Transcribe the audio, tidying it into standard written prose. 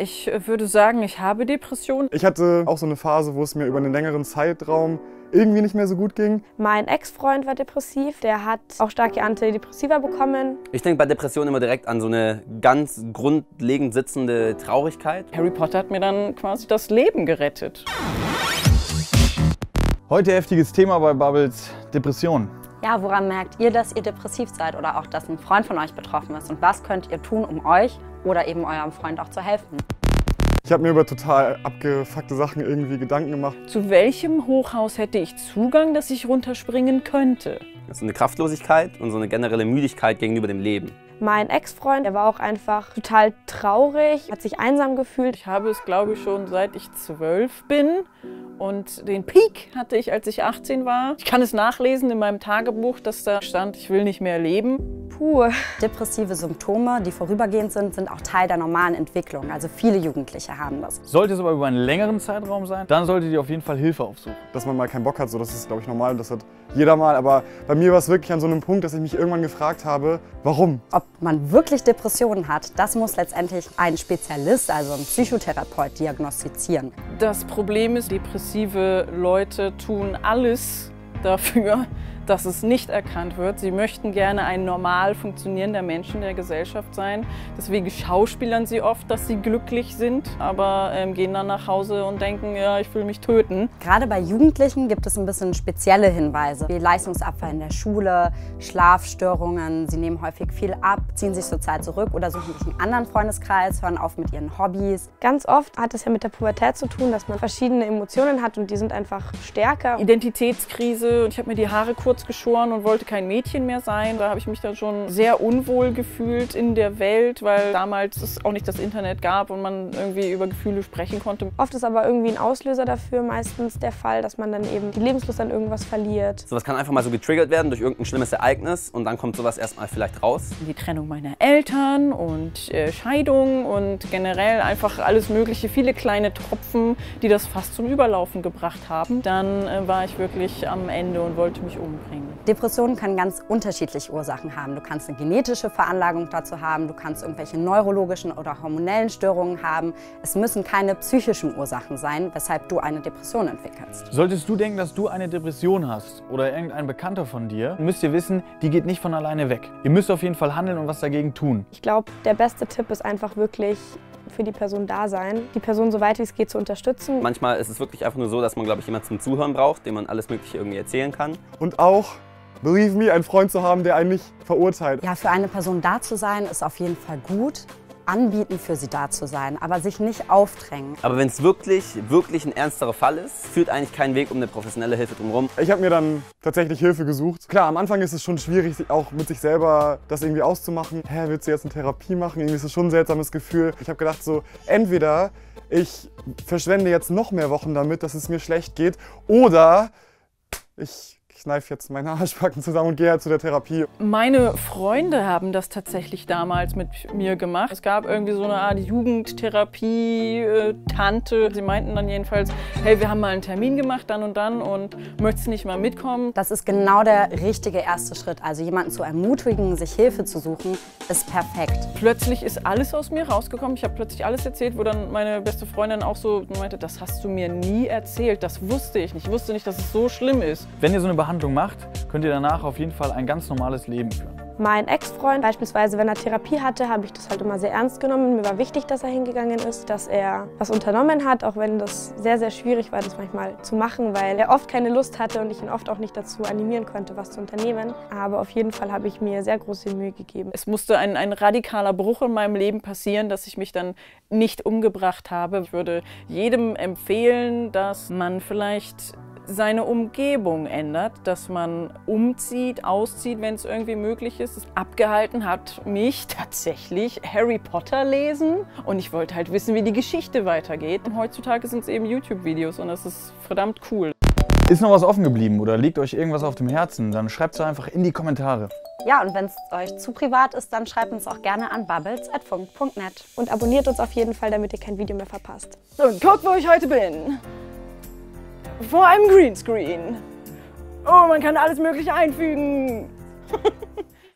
Ich würde sagen, ich habe Depressionen. Ich hatte auch so eine Phase, wo es mir über einen längeren Zeitraum irgendwie nicht mehr so gut ging. Mein Ex-Freund war depressiv, der hat auch starke Antidepressiva bekommen. Ich denke bei Depressionen immer direkt an so eine ganz grundlegend sitzende Traurigkeit. Harry Potter hat mir dann quasi das Leben gerettet. Heute heftiges Thema bei Bubbles, Depressionen. Ja, woran merkt ihr, dass ihr depressiv seid oder auch, dass ein Freund von euch betroffen ist? Und was könnt ihr tun, um euch oder eben eurem Freund auch zu helfen? Ich habe mir über total abgefuckte Sachen irgendwie Gedanken gemacht. Zu welchem Hochhaus hätte ich Zugang, dass ich runterspringen könnte? Das ist eine Kraftlosigkeit und so eine generelle Müdigkeit gegenüber dem Leben. Mein Ex-Freund, der war auch einfach total traurig, hat sich einsam gefühlt. Ich habe es, glaube ich, schon seit ich 12 bin. Und den Peak hatte ich, als ich 18 war. Ich kann es nachlesen in meinem Tagebuch, dass da stand, ich will nicht mehr leben. Puh. Depressive Symptome, die vorübergehend sind, sind auch Teil der normalen Entwicklung. Also viele Jugendliche haben das. Sollte es aber über einen längeren Zeitraum sein, dann solltet ihr auf jeden Fall Hilfe aufsuchen. Dass man mal keinen Bock hat, so, das ist, glaube ich, normal, das hat jeder mal. Aber bei mir war es wirklich an so einem Punkt, dass ich mich irgendwann gefragt habe, warum? Ob man wirklich Depressionen hat, das muss letztendlich ein Spezialist, also ein Psychotherapeut, diagnostizieren. Das Problem ist, depressive Leute tun alles dafür, dass es nicht erkannt wird. Sie möchten gerne ein normal funktionierender Mensch in der Gesellschaft sein. Deswegen schauspielern sie oft, dass sie glücklich sind, aber gehen dann nach Hause und denken, ja, ich will mich töten. Gerade bei Jugendlichen gibt es ein bisschen spezielle Hinweise, wie Leistungsabfall in der Schule, Schlafstörungen, sie nehmen häufig viel ab, ziehen sich sozial zurück oder suchen sich einen anderen Freundeskreis, hören auf mit ihren Hobbys. Ganz oft hat es ja mit der Pubertät zu tun, dass man verschiedene Emotionen hat und die sind einfach stärker. Identitätskrise. Ich habe mir die Haare kurz geschoren und wollte kein Mädchen mehr sein. Da habe ich mich dann schon sehr unwohl gefühlt in der Welt, weil damals es auch nicht das Internet gab und man irgendwie über Gefühle sprechen konnte. Oft ist aber irgendwie ein Auslöser dafür meistens der Fall, dass man dann eben die Lebenslust an irgendwas verliert. Sowas kann einfach mal so getriggert werden durch irgendein schlimmes Ereignis und dann kommt sowas erstmal vielleicht raus. Die Trennung meiner Eltern und Scheidung und generell einfach alles mögliche, viele kleine Tropfen, die das fast zum Überlaufen gebracht haben. Dann war ich wirklich am Ende und wollte mich umbringen. Depressionen können ganz unterschiedliche Ursachen haben. Du kannst eine genetische Veranlagung dazu haben, du kannst irgendwelche neurologischen oder hormonellen Störungen haben. Es müssen keine psychischen Ursachen sein, weshalb du eine Depression entwickelst. Solltest du denken, dass du eine Depression hast oder irgendein Bekannter von dir, müsst ihr wissen, die geht nicht von alleine weg. Ihr müsst auf jeden Fall handeln und was dagegen tun. Ich glaube, der beste Tipp ist einfach wirklich für die Person da sein, die Person so weit wie es geht zu unterstützen. Manchmal ist es wirklich einfach nur so, dass man, glaube ich, jemanden zum Zuhören braucht, dem man alles Mögliche irgendwie erzählen kann. Und auch, believe me, einen Freund zu haben, der einen nicht verurteilt. Ja, für eine Person da zu sein, ist auf jeden Fall gut. Anbieten, für sie da zu sein, aber sich nicht aufdrängen. Aber wenn es wirklich ein ernsterer Fall ist, führt eigentlich kein Weg um eine professionelle Hilfe drumherum. Ich habe mir dann tatsächlich Hilfe gesucht. Klar, am Anfang ist es schon schwierig, auch mit sich selber das irgendwie auszumachen. Hä, willst du jetzt eine Therapie machen? Irgendwie ist es schon ein seltsames Gefühl. Ich habe gedacht so, entweder ich verschwende jetzt noch mehr Wochen damit, dass es mir schlecht geht, oder ich kneife jetzt meine Arschbacken zusammen und gehe halt zu der Therapie. Meine Freunde haben das tatsächlich damals mit mir gemacht. Es gab irgendwie so eine Art Jugendtherapie-Tante. Sie meinten dann jedenfalls, hey, wir haben mal einen Termin gemacht, dann und möchtest du nicht mal mitkommen? Das ist genau der richtige erste Schritt. Also jemanden zu ermutigen, sich Hilfe zu suchen, ist perfekt. Plötzlich ist alles aus mir rausgekommen. Ich habe plötzlich alles erzählt, wo dann meine beste Freundin auch so meinte, das hast du mir nie erzählt. Das wusste ich nicht. Ich wusste nicht, dass es so schlimm ist. Wenn ihr so eine Behandlung macht, könnt ihr danach auf jeden Fall ein ganz normales Leben führen. Mein Ex-Freund, beispielsweise, wenn er Therapie hatte, habe ich das halt immer sehr ernst genommen. Mir war wichtig, dass er hingegangen ist, dass er was unternommen hat, auch wenn das sehr, sehr schwierig war, das manchmal zu machen, weil er oft keine Lust hatte und ich ihn oft auch nicht dazu animieren konnte, was zu unternehmen. Aber auf jeden Fall habe ich mir sehr große Mühe gegeben. Es musste ein radikaler Bruch in meinem Leben passieren, dass ich mich dann nicht umgebracht habe. Ich würde jedem empfehlen, dass man vielleicht seine Umgebung ändert, dass man umzieht, auszieht, wenn es irgendwie möglich ist. Abgehalten hat mich tatsächlich Harry Potter lesen und ich wollte halt wissen, wie die Geschichte weitergeht. Und heutzutage sind es eben YouTube-Videos und das ist verdammt cool. Ist noch was offen geblieben oder liegt euch irgendwas auf dem Herzen, dann schreibt es einfach in die Kommentare. Ja, und wenn es euch zu privat ist, dann schreibt uns auch gerne an bubbles@funk.net. Und abonniert uns auf jeden Fall, damit ihr kein Video mehr verpasst. Und guck, wo ich heute bin. Vor einem Greenscreen. Oh, man kann alles Mögliche einfügen.